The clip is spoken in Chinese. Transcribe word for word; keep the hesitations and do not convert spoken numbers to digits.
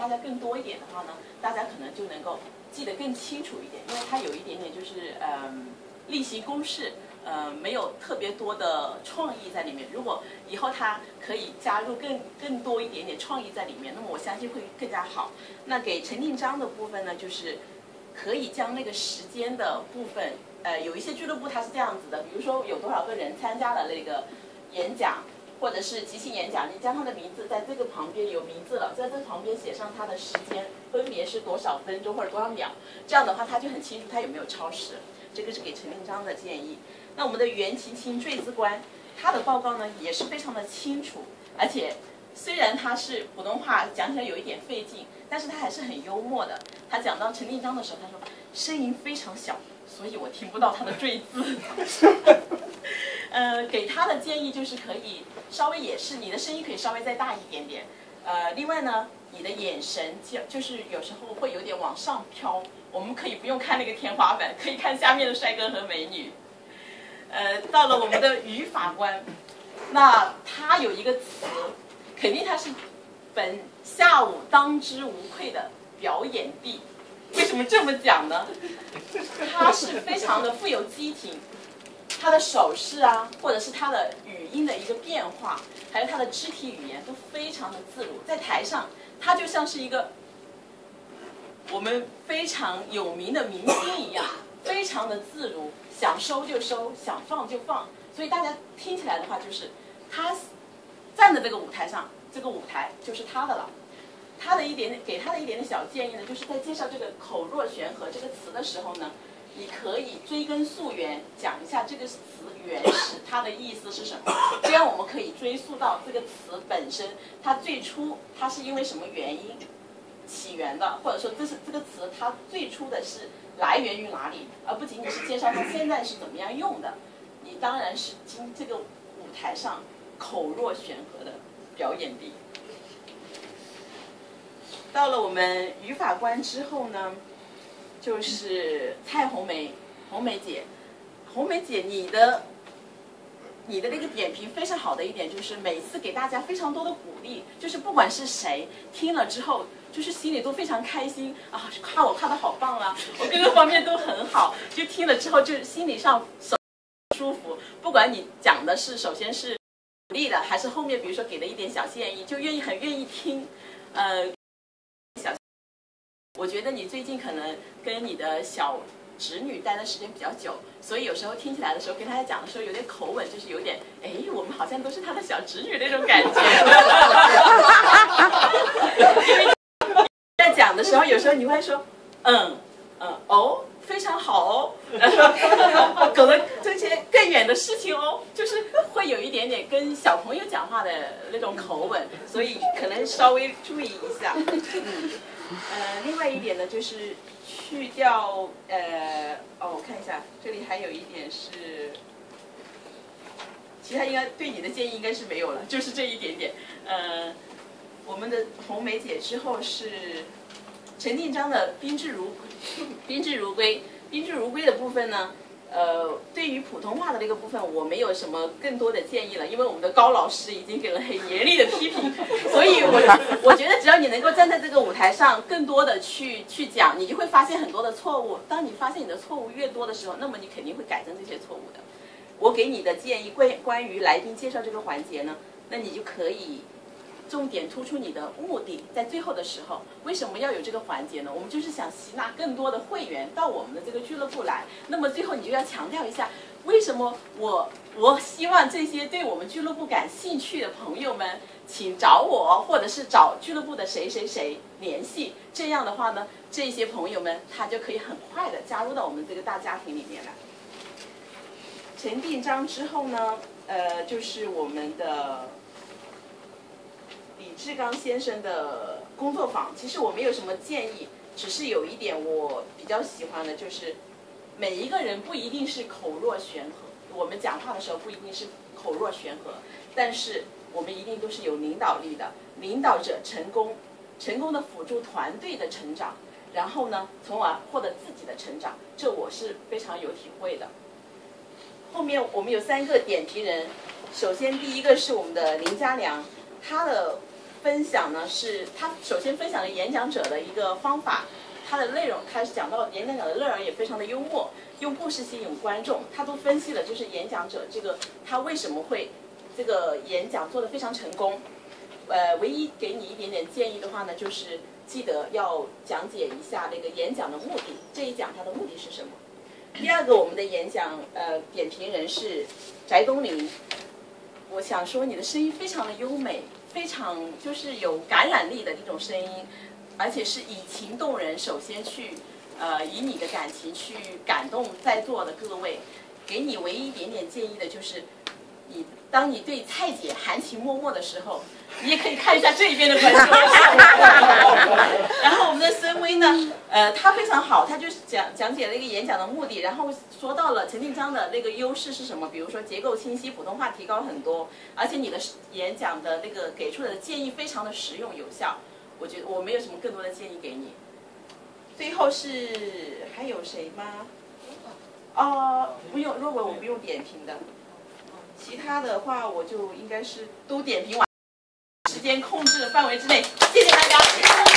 大家更多一点的话呢，大家可能就能够记得更清楚一点，因为它有一点点就是嗯例行公事。呃，没有特别多的创意在里面。如果以后它可以加入更更多一点点创意在里面，那么我相信会更加好。那给陈定章的部分呢，就是可以将那个时间的部分，呃，有一些俱乐部它是这样子的，比如说有多少个人参加了那个演讲，或者是即兴演讲，你将他的名字在这个旁边有名字了，在这旁边写上他的时间，分别是多少分钟或者多少秒，这样的话他就很清楚他有没有超时。这个是给陈定章的建议。那我们的袁晴晴坠资官，他的报告呢也是非常的清楚，而且虽然他是普通话讲起来有一点费劲，但是他还是很幽默的。他讲到陈定章的时候，他说声音非常小，所以我听不到他的坠字。呃，给他的建议就是可以稍微也是你的声音可以稍微再大一点点。呃，另外呢，你的眼神就就是有时候会有点往上飘，我们可以不用看那个天花板，可以看下面的帅哥和美女。呃，到了我们的于法官，那他有一个词，肯定他是本下午当之无愧的表演帝。为什么这么讲呢？他是非常的富有激情，他的手势啊，或者是他的语音的一个变化，还有他的肢体语言都非常的自如。在台上，他就像是一个我们非常有名的明星一样，非常的自如。想收就收，想放就放，所以大家听起来的话，就是他站在这个舞台上，这个舞台就是他的了。他的一点点给他的一点点小建议呢，就是在介绍这个口若悬河这个词的时候呢，你可以追根溯源，讲一下这个词原始它的意思是什么，这样我们可以追溯到这个词本身，它最初它是因为什么原因起源的，或者说这是这个词它最初的是来源于哪里，而不仅仅是介绍它现在是怎么样用的。你当然是经这个舞台上口若悬河的表演力。到了我们语法官之后呢，就是蔡红梅，红梅姐，红梅姐，你的你的那个点评非常好的一点就是每次给大家非常多的鼓励，就是不管是谁听了之后，就是心里都非常开心啊，夸我夸的好棒啊，我各个方面都很好，就听了之后就心理上舒服。不管你讲的是首先是鼓励的，还是后面比如说给了一点小建议，就愿意很愿意听，呃。我觉得你最近可能跟你的小侄女待的时間比較久，所以有時候聽起來的時候，跟大家講的時候有點口吻，就是有點，哎，我們好像都是他的小侄女那種感覺。因為在講的時候，有時候你會說，嗯嗯哦，非常好哦，搞得這些更遠的事情哦，就是會有一點點跟小朋友講話的那種口吻，所以可能稍微注意一下。嗯。呃，另外一點呢，就是去掉呃，哦，我看一下，這裡還有一點是，其他應該對你的建議應該是沒有了，就是這一點點。呃，我們的紅梅姐之後是陳定章的賓至如賓至如歸，賓至如歸的部分呢。呃，對於普通話的那個部分，我沒有什麼更多的建議了，因為我們的高老師已經給了很嚴厲的批評，所以我我覺得只要你能夠站在這個舞台上，更多的去去講，你就會發現很多的錯誤。當你發現你的錯誤越多的時候，那麼你肯定會改正這些錯誤的。我給你的建議關關於來賓介紹這個環節呢，那你就可以重點突出你的目的，在最後的時候，為什麼要有這個環節呢？我們就是想吸納更多的會員到我們的這個俱樂部來。那麼最後你就要強調一下，為什麼我我希望這些對我們俱樂部感興趣的朋友們，請找我，或者是找俱樂部的誰誰誰聯繫。這樣的話呢，這些朋友們他就可以很快的加入到我們這個大家庭裡面來。陳定章之後呢，呃，就是我們的李志剛先生的工作坊，其實我沒有什麼建議，只是有一點我比較喜歡的，就是每一個人不一定是口若懸河，我們講話的時候不一定是口若懸河，但是我們一定都是有領導力的，領導者成功，成功的輔助團隊的成長，然後呢，從而獲得自己的成長，這我是非常有體會的。後面我們有三個點評人，首先第一個是我們的林家良，他的分享呢是他首先分享了演讲者的一个方法，他的内容他讲到演讲者的内容也非常的幽默，用故事吸引观众，他都分析了就是演讲者这个他为什么会这个演讲做得非常成功。呃，唯一给你一点点建议的话呢，就是记得要讲解一下那个演讲的目的，这一讲它的目的是什么。第二个，我们的演讲呃点评人是翟东林，我想说你的声音非常的优美，非常就是有感染力的那种声音，而且是以情动人，首先去呃以你的感情去感动在座的各位。给你唯一一点点建议的就是，你当你对蔡姐含情脉脉的时候，你也可以看一下这一边的观众。然后我们的孙威呢，呃，他非常好，他就是讲讲解了一个演讲的目的，然后说到了陈定章的那个优势是什么，比如说结构清晰，普通话提高很多，而且你的演讲的那个给出的建议非常的实用有效。我觉得我没有什么更多的建议给你。最后是还有谁吗？哦，不用，若文我不用点评的。其他的话我就应该是都点评完，时间控制的范围之内，谢谢大家。